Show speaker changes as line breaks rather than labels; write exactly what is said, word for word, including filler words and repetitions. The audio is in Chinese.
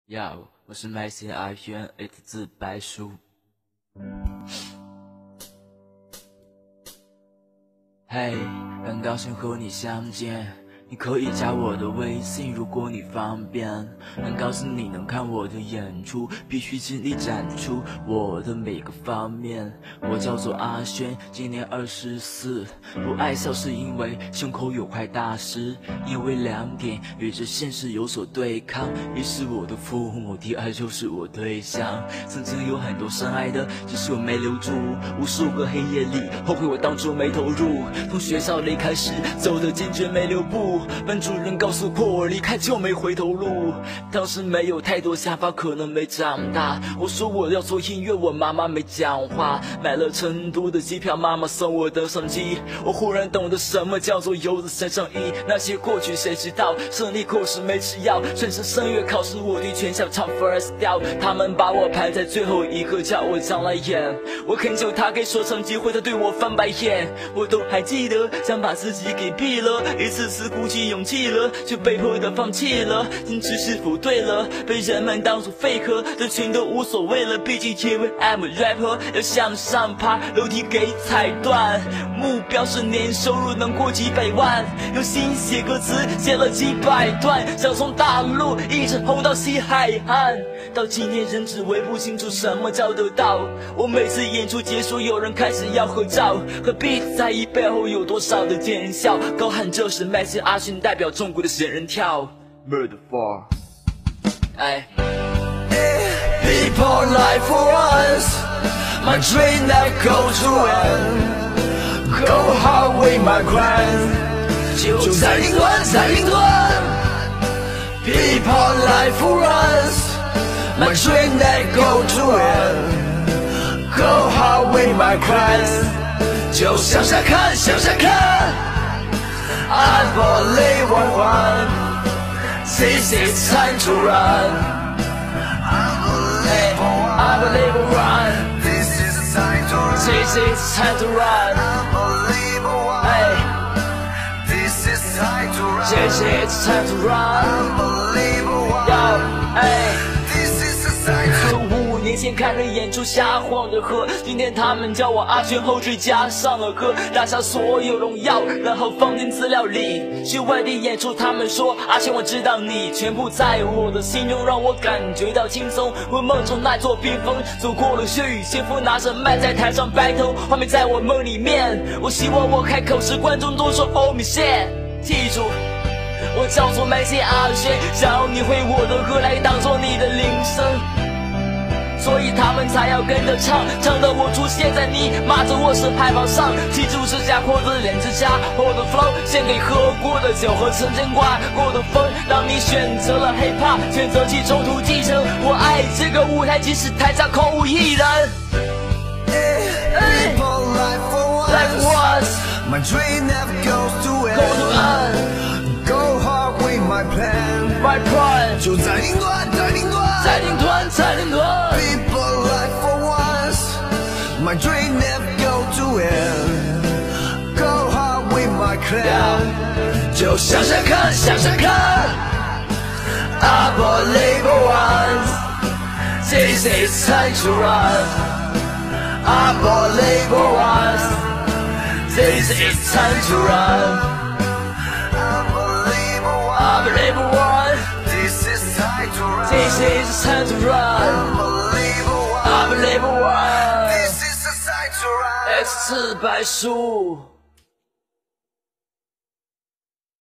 呀，我是麦线阿轩 ，it 自白书。嘿，很高兴和你相见，你可以加我的微信，如果你方便。很高兴你能看我的演出，必须尽力展出我的每个方面。我叫做阿轩，今年二十四，不爱笑是因为胸口有块大石，因为两点与这现实有所对抗，一是我的父母，第二就是我对象。曾经有很多深爱的，只是我没留住，无数个黑夜里后悔我当初没投入，从学校离开时走得坚决没留步，班主任告诉过我离开就没回头路，当时没有太多想法，可能没长大。我说我要做音乐，我妈妈没讲话，买了成都的机票，妈妈送我登上机，我忽然懂得什么叫做游子身上衣。那些过去谁知道，胜利口时没吃药，顺势声乐考试我对全校唱 first 调，他们把我排在最后一个，叫我将来演。我恳求他给说唱机会，他对我翻白眼，我都还记得，想把自己给毙了，一次次鼓起勇气了，却被迫的放弃了。坚持是否对了，被人们当作 fake， 这全都无所谓了，毕竟因为 I'm a rapper， 要向上爬，楼梯给踩断，目标是年收入能过几百万，用心写歌词写了几百段，想从大陆一直红到西海岸，到今天仍只微不清楚什么叫得到。我每次演出结束，有人开始要合照，何必在意背后有多少的奸笑，高喊这是麦线阿勋代表中国的仙人跳 Murder for 哎
People lie for us, my dream never go to end. Go hard with my grind， 就在凌乱，在凌乱。People lie for us, my dream never go to end. Go hard with my grind， 就向下看，向下看。I believe I want，this is time to run。I believe I run. This is time to run. This is time to run. I believe I run. Hey. This is time to run. This is time to run. I believe I run. Yo, hey. This is time to run.
五年前看着演出瞎晃着喝，今天他们叫我阿轩，后缀加上了歌，拿下所有荣耀，然后放进资料里。去外地演出，他们说阿轩我知道你，全部在我的心中，让我感觉到轻松。我梦中那座冰峰，走过了血雨先锋，拿着麦在台上 battle， 画面在我梦里面。我希望我开口时，观众都说 Oh 米线，记住。我叫做麦线阿轩，想要你会我的歌来当做你的铃声，所以他们才要跟着唱，唱得我出现在你马着我是牌坊上。记住这家伙的脸之家，我的 flow 献给喝过的酒和曾经刮过的风，让你选择了 hip hop， 选择去中途继承。我爱这个舞台，即使台下空无一人。
People lie for us, my dream never goes to end. Go hard with my plan,
my plan
就在凌乱，在凌乱，
在凌乱，在凌乱。
People lie for us, my dream never goes to end. Go hard with my plan， 就向下看，向下看。I believe I want, this is time to run. I believe I want, this is time to run.
I believe I want,
this is time to run.
This is time to run. I believe I want,
this is time to run.
X 自白书。